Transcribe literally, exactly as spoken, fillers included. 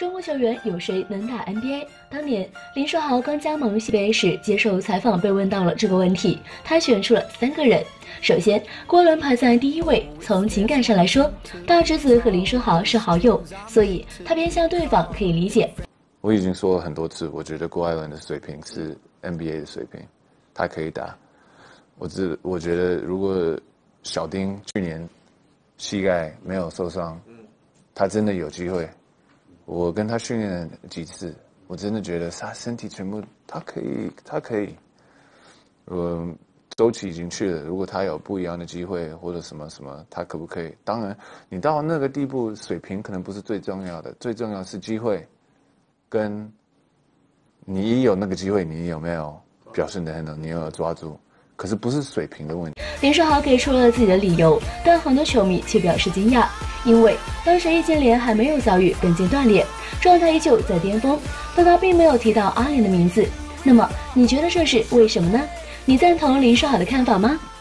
中国球员有谁能打 N B A？ 当年林书豪刚加盟 C B A 时，接受采访被问到了这个问题，他选出了三个人。首先，郭伦排在第一位。从情感上来说，大侄子和林书豪是好友，所以他偏向对方可以理解。 我已经说了很多次，我觉得郭艾伦的水平是 N B A 的水平，他可以打。我只我觉得如果小丁去年膝盖没有受伤，他真的有机会。我跟他训练了几次，我真的觉得他身体全部他可以，他可以。呃，周琦已经去了，如果他有不一样的机会或者什么什么，他可不可以？当然，你到那个地步，水平可能不是最重要的，最重要是机会，跟你有那个机会，你有没有表现得很好，你有没有抓住？可是不是水平的问题。 林书豪给出了自己的理由，但很多球迷却表示惊讶，因为当时易建联还没有遭遇跟腱断裂，状态依旧在巅峰，但他并没有提到阿联的名字。那么你觉得这是为什么呢？你赞同林书豪的看法吗？